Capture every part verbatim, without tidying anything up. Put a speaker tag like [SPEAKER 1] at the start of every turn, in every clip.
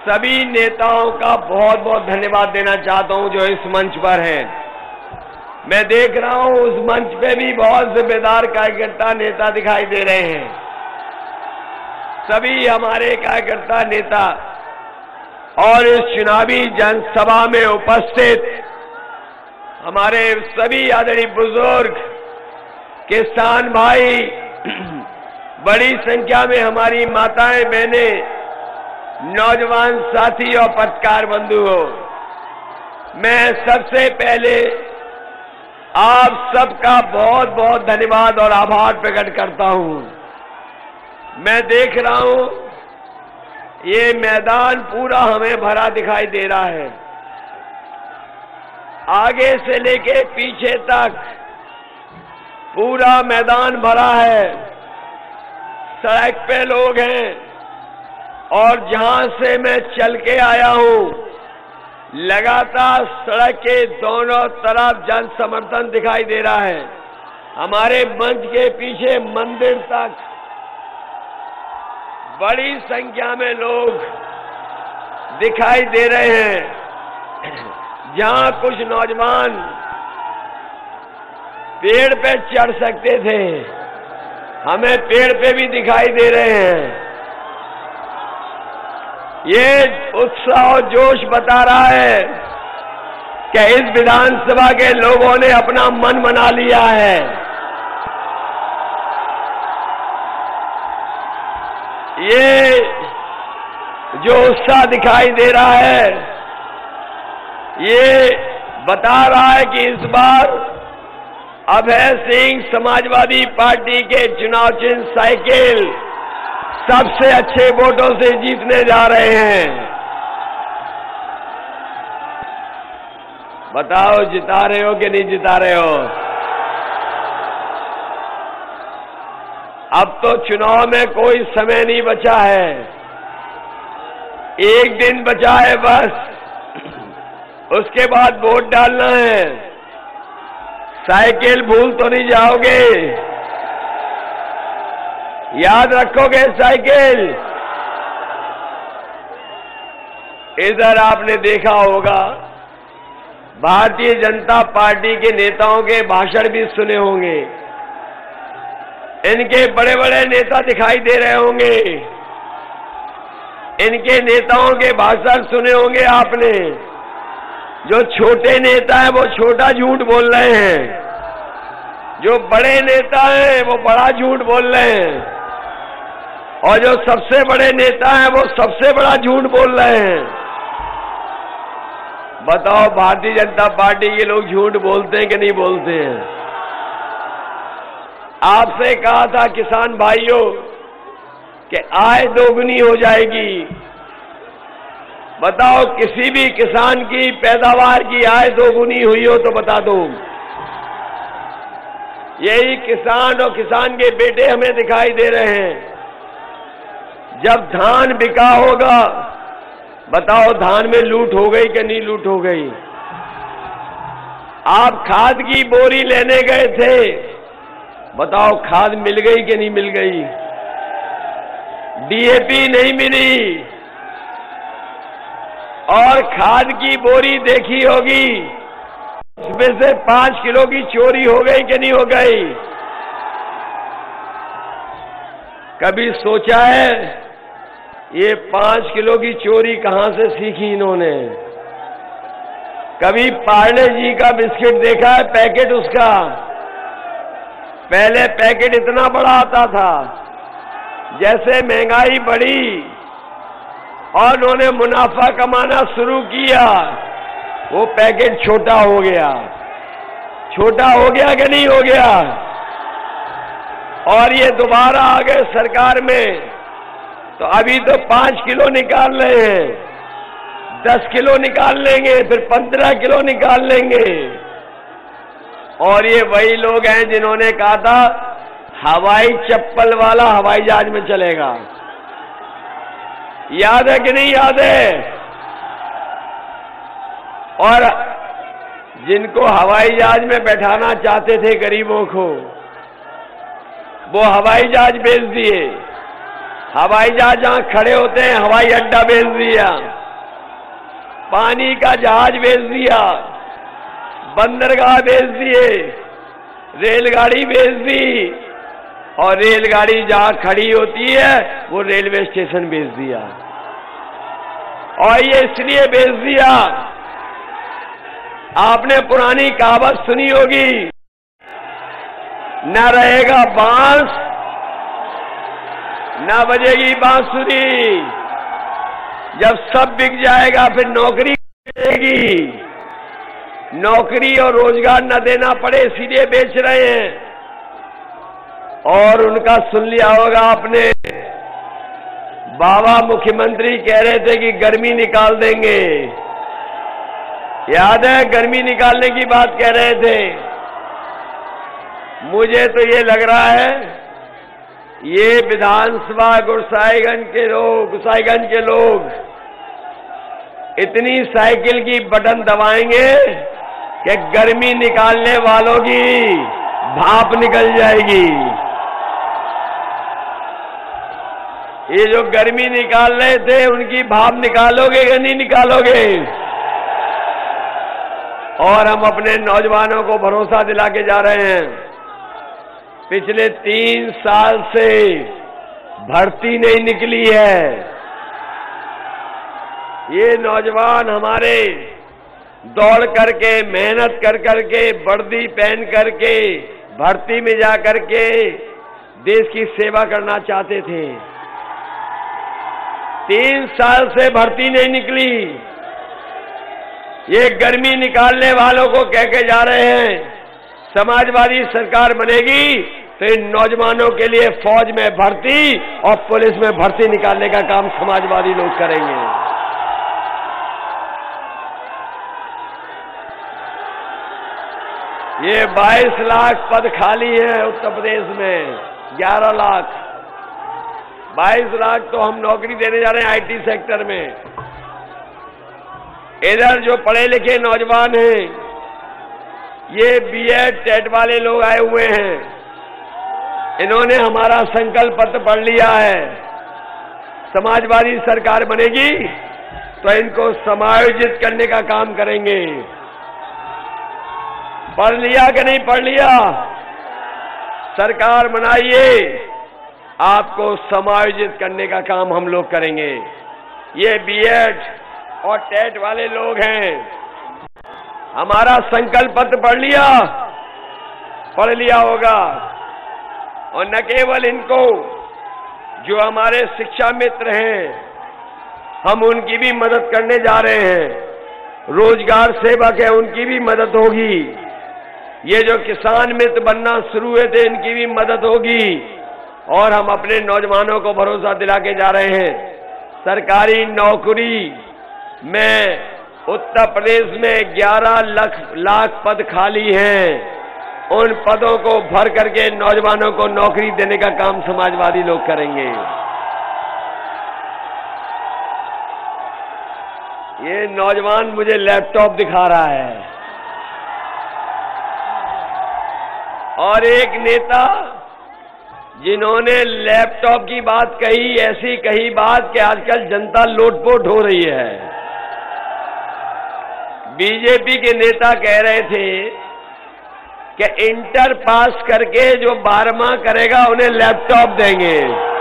[SPEAKER 1] सभी नेताओं का बहुत बहुत धन्यवाद देना चाहता हूं जो इस मंच पर हैं। मैं देख रहा हूं उस मंच पे भी बहुत जिम्मेदार कार्यकर्ता नेता दिखाई दे रहे हैं। सभी हमारे कार्यकर्ता नेता और इस चुनावी जनसभा में उपस्थित हमारे सभी आदरणीय बुजुर्ग, किसान भाई, बड़ी संख्या में हमारी माताएं, बहनें, नौजवान साथी और पत्रकार बंधु हो, मैं सबसे पहले आप सबका बहुत बहुत धन्यवाद और आभार प्रकट करता हूं। मैं देख रहा हूं ये मैदान पूरा हमें भरा दिखाई दे रहा है, आगे से लेके पीछे तक पूरा मैदान भरा है। सड़क पे लोग हैं और जहां से मैं चल के आया हूं, लगातार सड़क के दोनों तरफ जन समर्थन दिखाई दे रहा है। हमारे मंच के पीछे मंदिर तक बड़ी संख्या में लोग दिखाई दे रहे हैं। जहां कुछ नौजवान पेड़ पे चढ़ सकते थे, हमें पेड़ पे भी दिखाई दे रहे हैं। ये उत्साह और जोश बता रहा है कि इस विधानसभा के लोगों ने अपना मन बना लिया है। ये जो उत्साह दिखाई दे रहा है, ये बता रहा है कि इस बार अभय सिंह समाजवादी पार्टी के चुनाव चिन्ह साइकिल सबसे अच्छे वोटों से जीतने जा रहे हैं। बताओ, जिता रहे हो कि नहीं जिता रहे हो? अब तो चुनाव में कोई समय नहीं बचा है, एक दिन बचा है बस, उसके बाद वोट डालना है। साइकिल भूल तो नहीं जाओगे? याद रखोगे साइकिल? इधर आपने देखा होगा भारतीय जनता पार्टी के नेताओं के भाषण भी सुने होंगे। इनके बड़े बड़े नेता दिखाई दे रहे होंगे, इनके नेताओं के भाषण सुने होंगे आपने। जो छोटे नेता हैं वो छोटा झूठ बोल रहे हैं, जो बड़े नेता हैं वो बड़ा झूठ बोल रहे हैं, और जो सबसे बड़े नेता हैं वो सबसे बड़ा झूठ बोल रहे हैं। बताओ, भारतीय जनता पार्टी के लोग झूठ बोलते हैं कि नहीं बोलते हैं? आपसे कहा था किसान भाइयों कि आय दोगुनी हो जाएगी। बताओ, किसी भी किसान की पैदावार की आय दोगुनी हुई हो तो बता दो। यही किसान और किसान के बेटे हमें दिखाई दे रहे हैं। जब धान बिका होगा, बताओ धान में लूट हो गई कि नहीं लूट हो गई? आप खाद की बोरी लेने गए थे, बताओ खाद मिल गई कि नहीं मिल गई? डीएपी नहीं मिली, और खाद की बोरी देखी होगी, उसमें से पांच किलो की चोरी हो गई कि नहीं हो गई? कभी सोचा है ये पांच किलो की चोरी कहां से सीखी इन्होंने? कभी पार्ले जी का बिस्किट देखा है पैकेट उसका? पहले पैकेट इतना बड़ा आता था, जैसे महंगाई बढ़ी और उन्होंने मुनाफा कमाना शुरू किया, वो पैकेट छोटा हो गया। छोटा हो गया कि नहीं हो गया? और ये दोबारा आ गए सरकार में, तो अभी तो पांच किलो निकाल रहे हैं, दस किलो निकाल लेंगे, फिर पंद्रह किलो निकाल लेंगे। और ये वही लोग हैं जिन्होंने कहा था हवाई चप्पल वाला हवाई जहाज में चलेगा। याद है कि नहीं याद है? और जिनको हवाई जहाज में बैठाना चाहते थे गरीबों को, वो हवाई जहाज बेच दिए। हवाई जहाज जहां खड़े होते हैं हवाई अड्डा बेच दिया, पानी का जहाज बेच दिया, बंदरगाह बेच दिए, रेलगाड़ी बेच दी, और रेलगाड़ी जहां खड़ी होती है वो रेलवे स्टेशन बेच दिया। और ये इसलिए बेच दिया, आपने पुरानी कहावत सुनी होगी, न रहेगा बांस न बजेगी बांसुरी। जब सब बिक जाएगा फिर नौकरी मिलेगी, नौकरी और रोजगार न देना पड़े इसीलिए बेच रहे हैं। और उनका सुन लिया होगा आपने, बाबा मुख्यमंत्री कह रहे थे कि गर्मी निकाल देंगे, याद है गर्मी निकालने की बात कह रहे थे। मुझे तो ये लग रहा है ये विधानसभा गुसाईगंज के लोग गुसाईगंज के लोग इतनी साइकिल की बटन दबाएंगे कि गर्मी निकालने वालों की भाप निकल जाएगी। ये जो गर्मी निकाल रहे थे उनकी भाप निकालोगे या नहीं निकालोगे? और हम अपने नौजवानों को भरोसा दिला के जा रहे हैं, पिछले तीन साल से भर्ती नहीं निकली है। ये नौजवान हमारे दौड़ करके मेहनत कर करके वर्दी पहन करके भर्ती में जा करके देश की सेवा करना चाहते थे। तीन साल से भर्ती नहीं निकली। ये गर्मी निकालने वालों को कह के जा रहे हैं समाजवादी सरकार बनेगी तो इन नौजवानों के लिए फौज में भर्ती और पुलिस में भर्ती निकालने का काम समाजवादी लोग करेंगे। ये बाईस लाख पद खाली हैं उत्तर प्रदेश में, ग्यारह लाख बाईस लाख तो हम नौकरी देने जा रहे हैं आईटी सेक्टर में। इधर जो पढ़े लिखे नौजवान हैं, ये बीएड टेट वाले लोग आए हुए हैं, इन्होंने हमारा संकल्प पत्र पढ़ लिया है। समाजवादी सरकार बनेगी तो इनको समायोजित करने का काम करेंगे। पढ़ लिया कि नहीं पढ़ लिया? सरकार बनाइए, आपको समायोजित करने का काम हम लोग करेंगे। ये बीएड और टेट वाले लोग हैं, हमारा संकल्प पत्र पढ़ लिया पढ़ लिया होगा। और न केवल इनको, जो हमारे शिक्षा मित्र हैं हम उनकी भी मदद करने जा रहे हैं। रोजगार सेवक है उनकी भी मदद होगी। ये जो किसान मित्र बनना शुरू हुए थे इनकी भी मदद होगी। और हम अपने नौजवानों को भरोसा दिला के जा रहे हैं, सरकारी नौकरी में उत्तर प्रदेश में ग्यारह लाख लाख पद खाली हैं। उन पदों को भर करके नौजवानों को नौकरी देने का काम समाजवादी लोग करेंगे। ये नौजवान मुझे लैपटॉप दिखा रहा है और एक नेता जिन्होंने लैपटॉप की बात कही, ऐसी कही बात कि आजकल जनता लोटपोट हो रही है। बीजेपी के नेता कह रहे थे कि इंटर पास करके जो बारहवां करेगा उन्हें लैपटॉप देंगे।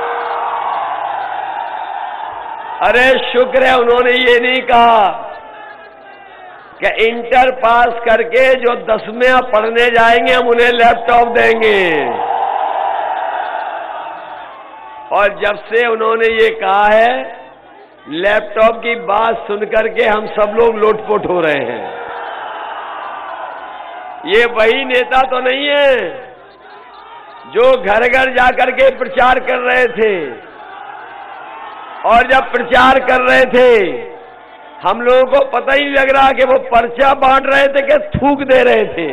[SPEAKER 1] अरे शुक्र है उन्होंने ये नहीं कहा कि इंटर पास करके जो दसवीं पढ़ने जाएंगे हम उन्हें लैपटॉप देंगे। और जब से उन्होंने ये कहा है, लैपटॉप की बात सुनकर के हम सब लोग लोटपोट हो रहे हैं। ये वही नेता तो नहीं है जो घर घर जाकर के प्रचार कर रहे थे, और जब प्रचार कर रहे थे हम लोगों को पता ही नहीं लग रहा कि वो पर्चा बांट रहे थे कि थूक दे रहे थे।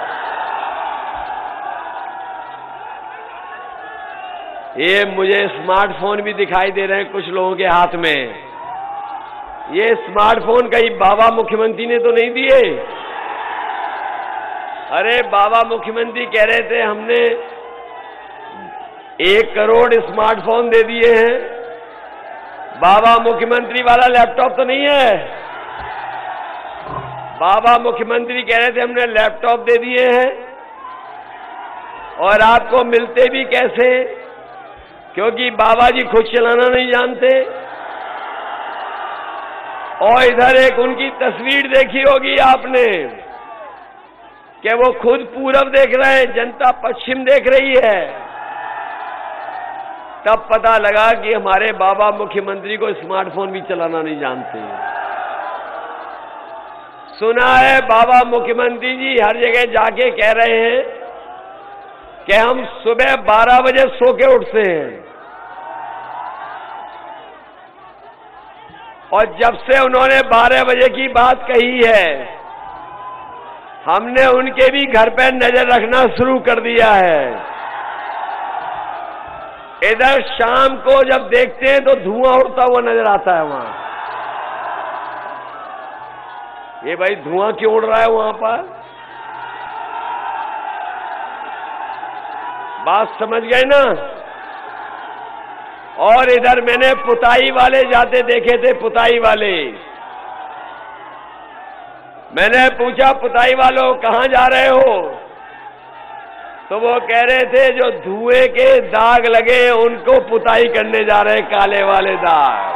[SPEAKER 1] ये मुझे स्मार्टफोन भी दिखाई दे रहे हैं कुछ लोगों के हाथ में। ये स्मार्टफोन कहीं बाबा मुख्यमंत्री ने तो नहीं दिए? अरे बाबा मुख्यमंत्री कह रहे थे हमने एक करोड़ स्मार्टफोन दे दिए हैं। बाबा मुख्यमंत्री वाला लैपटॉप तो नहीं है? बाबा मुख्यमंत्री कह रहे थे हमने लैपटॉप दे दिए हैं, और आपको मिलते भी कैसे? क्योंकि बाबा जी खुद चलाना नहीं जानते। और इधर एक उनकी तस्वीर देखी होगी आपने कि वो खुद पूरब देख रहे हैं, जनता पश्चिम देख रही है। तब पता लगा कि हमारे बाबा मुख्यमंत्री को स्मार्टफोन भी चलाना नहीं जानते। सुना है बाबा मुख्यमंत्री जी हर जगह जाके कह रहे हैं कि हम सुबह बारह बजे सो के उठते हैं, और जब से उन्होंने बारह बजे की बात कही है, हमने उनके भी घर पर नजर रखना शुरू कर दिया है। इधर शाम को जब देखते हैं तो धुआं उड़ता हुआ नजर आता है वहां। ये भाई धुआं क्यों उड़ रहा है वहां पर? बात समझ गए ना? और इधर मैंने पुताई वाले जाते देखे थे, पुताई वाले। मैंने पूछा पुताई वालों कहां जा रहे हो? तो वो कह रहे थे जो धुएं के दाग लगे उनको पुताई करने जा रहे, काले वाले दाग।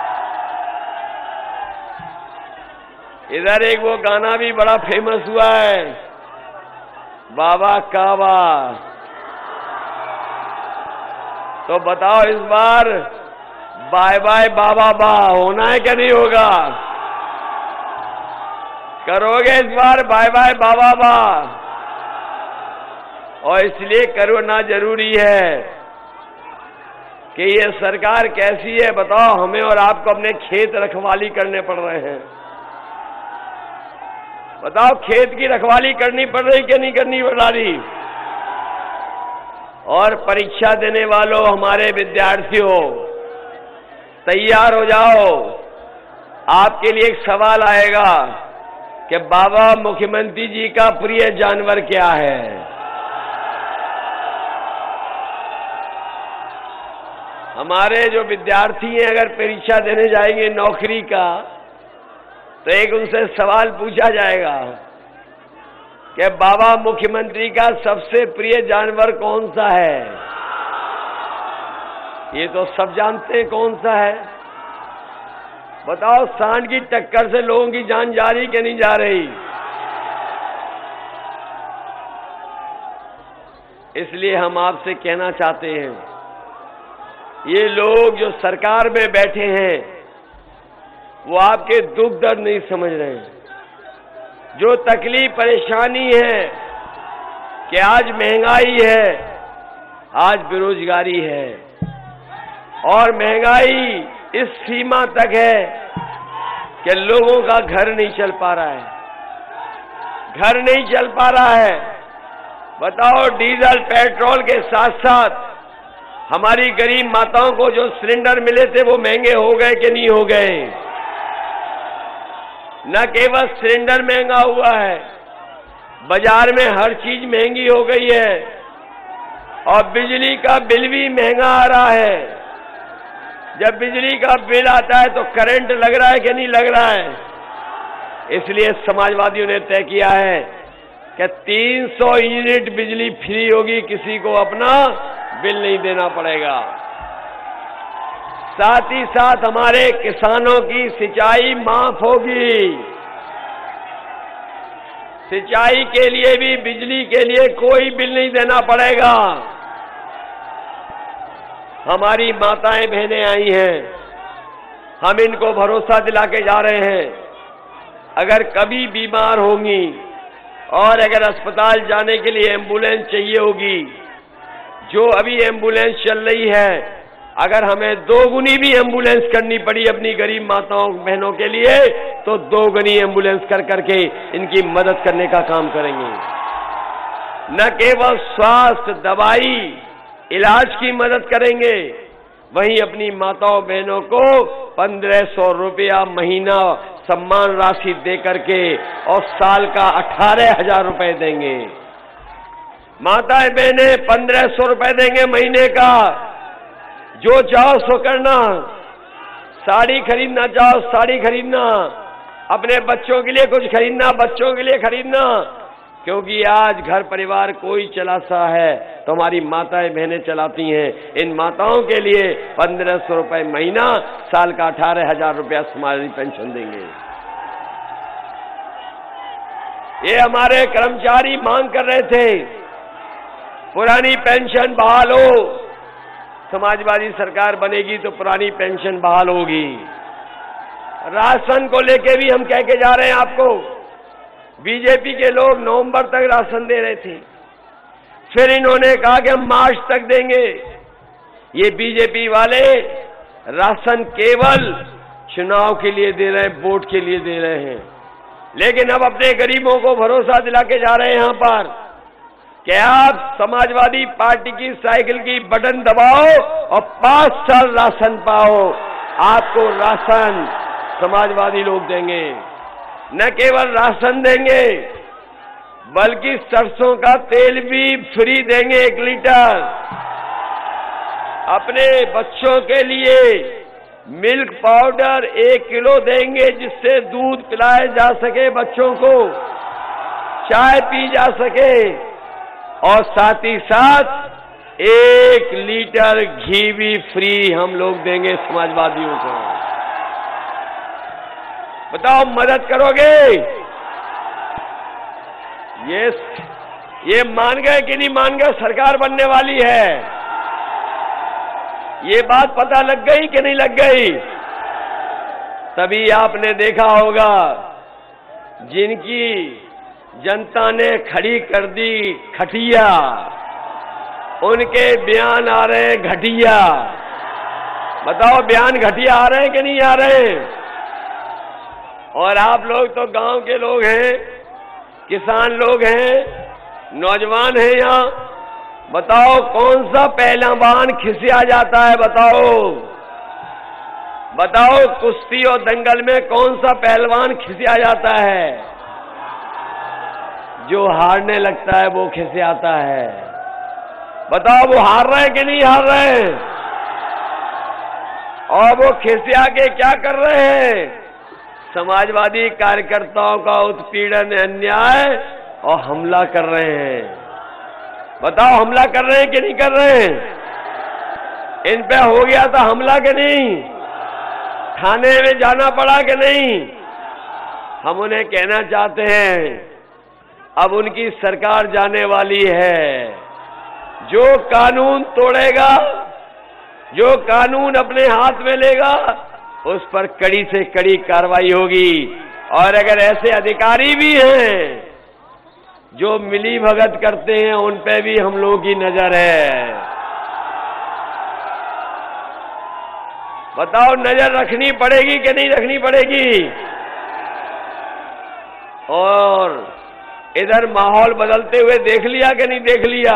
[SPEAKER 1] इधर एक वो गाना भी बड़ा फेमस हुआ है, बाबा काबा। तो बताओ इस बार बाय बाय बाबा बा होना है क्या नहीं होगा? करोगे इस बार बाय बाय बाबा बा? और इसलिए करना जरूरी है कि ये सरकार कैसी है बताओ। हमें और आपको अपने खेत रखवाली करने पड़ रहे हैं। बताओ खेत की रखवाली करनी पड़ रही कि नहीं करनी पड़ रही? और परीक्षा देने वालों, हमारे विद्यार्थियों, तैयार हो जाओ। आपके लिए एक सवाल आएगा कि बाबा मुख्यमंत्री जी का प्रिय जानवर क्या है? हमारे जो विद्यार्थी हैं अगर परीक्षा देने जाएंगे नौकरी का, तो एक उनसे सवाल पूछा जाएगा कि बाबा मुख्यमंत्री का सबसे प्रिय जानवर कौन सा है? ये तो सब जानते हैं कौन सा है। बताओ सांड की टक्कर से लोगों की जान जा रही कि नहीं जा रही? इसलिए हम आपसे कहना चाहते हैं, ये लोग जो सरकार में बैठे हैं वो आपके दुख दर्द नहीं समझ रहे हैं। जो तकलीफ परेशानी है कि आज महंगाई है, आज बेरोजगारी है, और महंगाई इस सीमा तक है कि लोगों का घर नहीं चल पा रहा है। घर नहीं चल पा रहा है। बताओ डीजल पेट्रोल के साथ साथ हमारी गरीब माताओं को जो सिलेंडर मिले थे वो महंगे हो गए कि नहीं हो गए? न केवल सिलेंडर महंगा हुआ है, बाजार में हर चीज महंगी हो गई है, और बिजली का बिल भी महंगा आ रहा है। जब बिजली का बिल आता है तो करंट लग रहा है कि नहीं लग रहा है? इसलिए समाजवादियों ने तय किया है कि तीन सौ यूनिट बिजली फ्री होगी, किसी को अपना बिल नहीं देना पड़ेगा। साथ ही साथ हमारे किसानों की सिंचाई माफ होगी। सिंचाई के लिए भी, बिजली के लिए कोई बिल नहीं देना पड़ेगा। हमारी माताएं बहनें आई हैं, हम इनको भरोसा दिला के जा रहे हैं, अगर कभी बीमार होंगी और अगर अस्पताल जाने के लिए एम्बुलेंस चाहिए होगी, जो अभी एम्बुलेंस चल रही है, अगर हमें दोगुनी भी एम्बुलेंस करनी पड़ी अपनी गरीब माताओं बहनों के लिए, तो दोगुनी एम्बुलेंस कर करके इनकी मदद करने का काम करेंगे। न केवल स्वास्थ्य, दवाई, इलाज की मदद करेंगे, वहीं अपनी माताओं बहनों को पंद्रह सौ रुपया महीना सम्मान राशि दे करके और साल का अठारह हजार रुपए देंगे। माताएं बहनें पंद्रह सौ रुपए देंगे महीने का, जो चाहो सो करना। साड़ी खरीदना चाहो साड़ी खरीदना, अपने बच्चों के लिए कुछ खरीदना बच्चों के लिए खरीदना, क्योंकि आज घर परिवार कोई चलाता है तो हमारी माताएं बहनें चलाती हैं। इन माताओं के लिए पंद्रह सौ रुपए महीना, साल का अठारह हजार रुपया समाज पेंशन देंगे। ये हमारे कर्मचारी मांग कर रहे थे पुरानी पेंशन बहाल हो, समाजवादी सरकार बनेगी तो पुरानी पेंशन बहाल होगी। राशन को लेके भी हम कह के जा रहे हैं आपको, बीजेपी के लोग नवंबर तक राशन दे रहे थे, फिर इन्होंने कहा कि हम मार्च तक देंगे। ये बीजेपी वाले राशन केवल चुनाव के लिए दे रहे हैं, वोट के लिए दे रहे हैं, लेकिन अब अपने गरीबों को भरोसा दिला के जा रहे हैं यहां पर कि आप समाजवादी पार्टी की साइकिल की बटन दबाओ और पांच साल राशन पाओ। आपको राशन समाजवादी लोग देंगे, न केवल राशन देंगे बल्कि सरसों का तेल भी फ्री देंगे एक लीटर। अपने बच्चों के लिए मिल्क पाउडर एक किलो देंगे जिससे दूध पिलाया जा सके, बच्चों को चाय पी जा सके, और साथ ही साथ एक लीटर घी भी फ्री हम लोग देंगे समाजवादियों को। बताओ मदद करोगे? ये ये मान गए कि नहीं मान गए? सरकार बनने वाली है, ये बात पता लग गई कि नहीं लग गई? तभी आपने देखा होगा जिनकी जनता ने खड़ी कर दी खटिया, उनके बयान आ रहे हैं घटिया। बताओ बयान घटिया आ रहे हैं कि नहीं आ रहे हैं? और आप लोग तो गांव के लोग हैं, किसान लोग हैं, नौजवान हैं यहाँ, बताओ कौन सा पहलवान खिसिया जाता है? बताओ बताओ कुश्ती और दंगल में कौन सा पहलवान खिसिया जाता है? जो हारने लगता है वो खिसियाता है। बताओ वो हार रहे हैं कि नहीं हार रहे हैं? और वो खिसिया के क्या कर रहे हैं? समाजवादी कार्यकर्ताओं का उत्पीड़न, अन्याय और हमला कर रहे हैं। बताओ हमला कर रहे हैं कि नहीं कर रहे हैं? इन पे हो गया था हमला कि नहीं? थाने में जाना पड़ा कि नहीं? हम उन्हें कहना चाहते हैं अब उनकी सरकार जाने वाली है। जो कानून तोड़ेगा, जो कानून अपने हाथ में लेगा, उस पर कड़ी से कड़ी कार्रवाई होगी। और अगर ऐसे अधिकारी भी हैं जो मिली भगत करते हैं, उन पे भी हम लोगों की नजर है। बताओ नजर रखनी पड़ेगी कि नहीं रखनी पड़ेगी? और इधर माहौल बदलते हुए देख लिया कि नहीं देख लिया?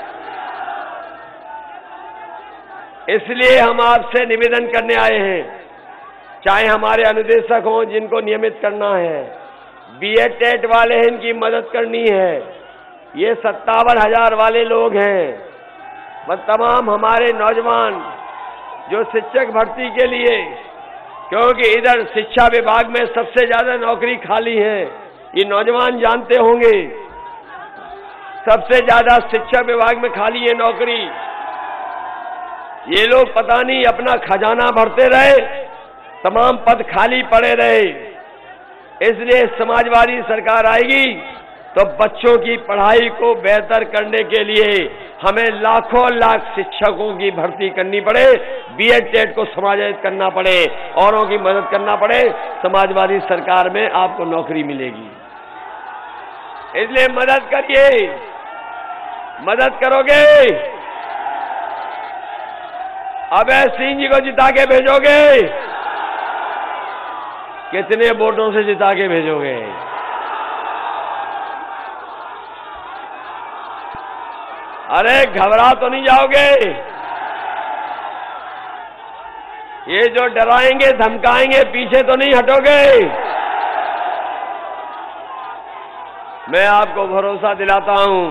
[SPEAKER 1] इसलिए हम आपसे निवेदन करने आए हैं, चाहे हमारे अनुदेशक हों जिनको नियमित करना है, बीएड टेट वाले हैं इनकी मदद करनी है, ये सत्तावन हजार वाले लोग हैं, बस तमाम हमारे नौजवान जो शिक्षक भर्ती के लिए, क्योंकि इधर शिक्षा विभाग में सबसे ज्यादा नौकरी खाली है, ये नौजवान जानते होंगे, सबसे ज्यादा शिक्षा विभाग में खाली है नौकरी। ये लोग पता नहीं अपना खजाना भरते रहे, तमाम पद खाली पड़े रहे। इसलिए समाजवादी सरकार आएगी तो बच्चों की पढ़ाई को बेहतर करने के लिए हमें लाखों लाख शिक्षकों की भर्ती करनी पड़े, बीएड टेट को समायोजित करना पड़े, औरों की मदद करना पड़े, समाजवादी सरकार में आपको नौकरी मिलेगी। इसलिए मदद करिए, मदद करोगे? अभय सिंह जी को जिता के भेजोगे? कितने वोटों से जिता के भेजोगे? अरे घबरा तो नहीं जाओगे? ये जो डराएंगे धमकाएंगे पीछे तो नहीं हटोगे? मैं आपको भरोसा दिलाता हूं,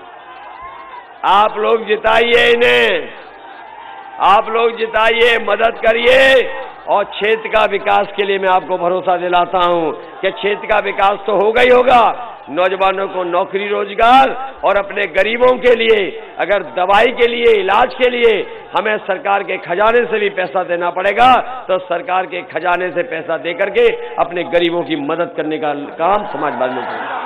[SPEAKER 1] आप लोग जिताइए इन्हें, आप लोग जिताइए, मदद करिए, और क्षेत्र का विकास के लिए मैं आपको भरोसा दिलाता हूं कि क्षेत्र का विकास तो होगा ही होगा। नौजवानों को नौकरी रोजगार और अपने गरीबों के लिए अगर दवाई के लिए इलाज के लिए हमें सरकार के खजाने से भी पैसा देना पड़ेगा तो सरकार के खजाने से पैसा दे करके अपने गरीबों की मदद करने का काम समाजवादी में करेगा।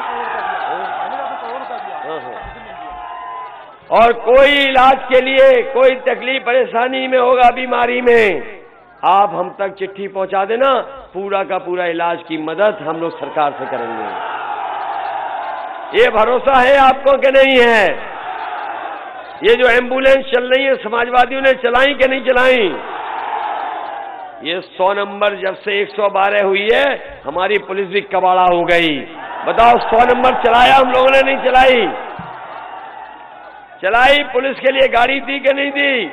[SPEAKER 1] और कोई इलाज के लिए कोई तकलीफ परेशानी में होगा बीमारी में आप हम तक चिट्ठी पहुंचा देना, पूरा का पूरा इलाज की मदद हम लोग सरकार से करेंगे। ये भरोसा है आपको कि नहीं है? ये जो एम्बुलेंस चल रही है समाजवादियों ने चलाई कि नहीं चलाई? ये सौ नंबर जब से एक सौ बारह हुई है हमारी पुलिस भी कबाड़ा हो गई। बताओ सौ नंबर चलाया हम लोगों ने, नहीं चलाई? चलाई। पुलिस के लिए गाड़ी दी कि नहीं दी?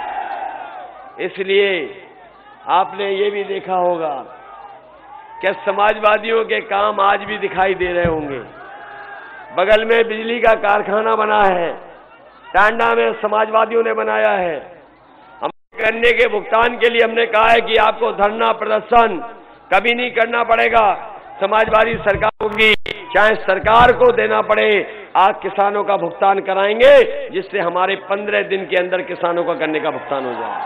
[SPEAKER 1] इसलिए आपने ये भी देखा होगा कि समाजवादियों के काम आज भी दिखाई दे रहे होंगे। बगल में बिजली का कारखाना बना है, टांडा में समाजवादियों ने बनाया है। हम करने के भुगतान के लिए हमने कहा है कि आपको धरना प्रदर्शन कभी नहीं करना पड़ेगा, समाजवादी सरकार होगी, चाहे सरकार को देना पड़े, आज किसानों का भुगतान कराएंगे जिससे हमारे पंद्रह दिन के अंदर किसानों का करने का भुगतान हो जाए।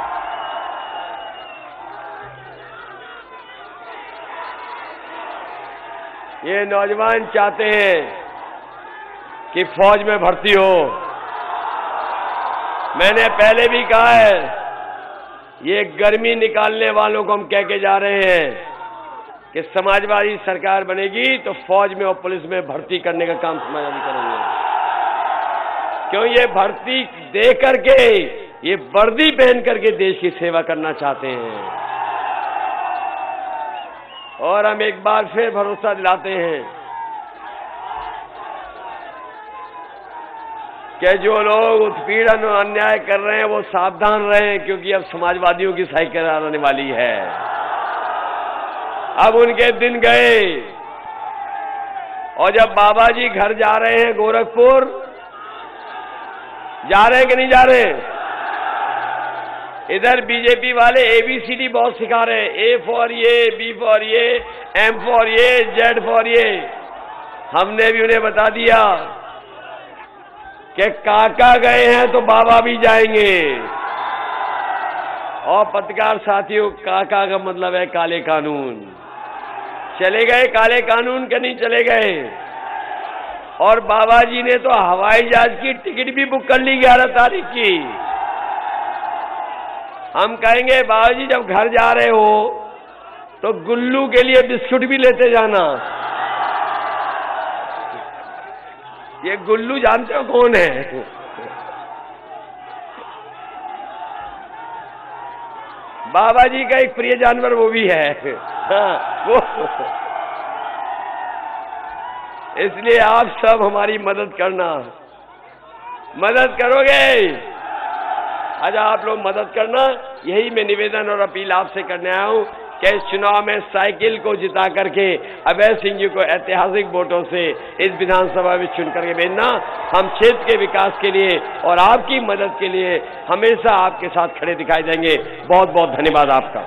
[SPEAKER 1] ये नौजवान चाहते हैं कि फौज में भर्ती हो। मैंने पहले भी कहा है ये गर्मी निकालने वालों को हम कह के जा रहे हैं कि समाजवादी सरकार बनेगी तो फौज में और पुलिस में भर्ती करने का काम समाजवादी करेंगे। क्यों? ये भर्ती दे करके, ये वर्दी पहन करके देश की सेवा करना चाहते हैं। और हम एक बार फिर भरोसा दिलाते हैं कि जो लोग उत्पीड़न और अन्याय कर रहे हैं वो सावधान रहें, क्योंकि अब समाजवादियों की साइकिल आने वाली है। अब उनके दिन गए। और जब बाबा जी घर जा रहे हैं गोरखपुर, जा रहे हैं कि नहीं जा रहे? इधर बीजेपी वाले एबीसीडी बहुत सिखा रहे हैं, ए फॉर ये, बी फॉर ये, एम फॉर ये, जेड फॉर ये। हमने भी उन्हें बता दिया कि काका गए हैं तो बाबा भी जाएंगे। और पत्रकार साथियों, काका का मतलब है काले कानून। चले गए काले कानून के, नहीं चले गए। और बाबा जी ने तो हवाई जहाज की टिकट भी बुक कर ली ग्यारह तारीख की। हम कहेंगे बाबा जी जब घर जा रहे हो तो गुल्लू के लिए बिस्कुट भी लेते जाना। ये गुल्लू जानते हो कौन है? बाबा जी का एक प्रिय जानवर वो भी है। हाँ, वो इसलिए आप सब हमारी मदद करना, मदद करोगे? अच्छा, आप लोग मदद करना, यही मैं निवेदन और अपील आपसे करने आया हूं कि इस चुनाव में साइकिल को जिता करके अभय सिंह जी को ऐतिहासिक वोटों से इस विधानसभा में चुन करके भेजना। हम क्षेत्र के विकास के लिए और आपकी मदद के लिए हमेशा आपके साथ खड़े दिखाई देंगे। बहुत बहुत धन्यवाद आपका।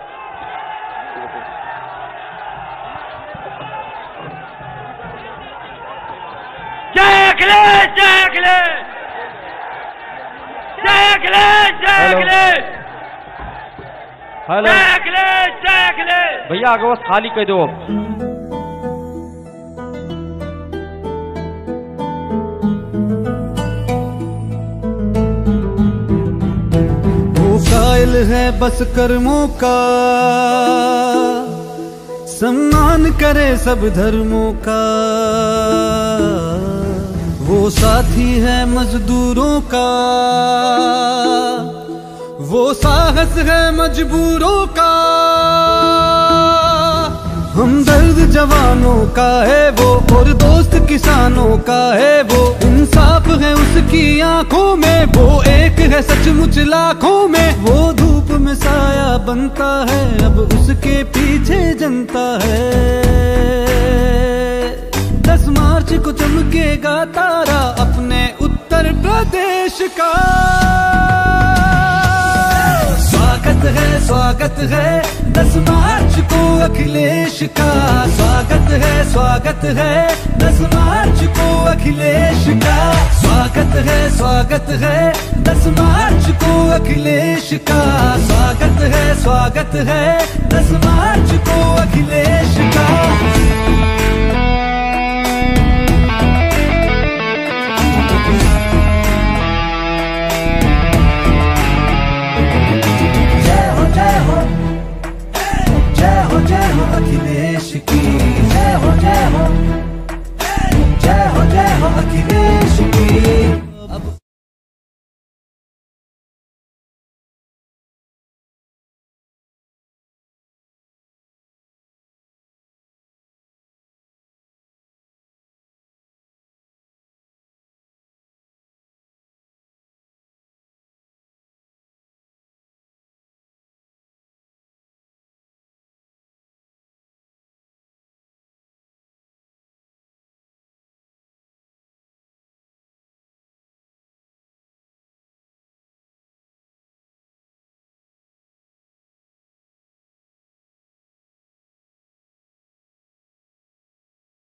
[SPEAKER 1] जय अखिलेश, जय अखिलेश, जय अखिलेश, जय अखिलेश,
[SPEAKER 2] हेलो
[SPEAKER 1] जय अखिलेश, जय अखिलेश।
[SPEAKER 2] भैया आगे बस खाली कह दो।
[SPEAKER 3] वो कायल है बस कर्मों का, सम्मान करे सब धर्मों का। वो साथी है मजदूरों का, वो साहस है मजबूरों का। हमदर्द जवानों का है वो, और दोस्त किसानों का है वो। इंसाफ है उसकी आंखों में, वो एक है सचमुच लाखों में। वो धूप में साया बनता है, अब उसके पीछे जनता है। दस मार्च को चमकेगा तारा अपने उत्तर प्रदेश का। स्वागत है स्वागत है दस मार्च को अखिलेश का, स्वागत है स्वागत है दस मार्च को अखिलेश का, स्वागत है स्वागत है दस मार्च को अखिलेश का, स्वागत है स्वागत है दस मार्च को अखिलेश का। जय हो अखिलेश की, जय हो जय हो, जय हो जय हो अखिलेश की।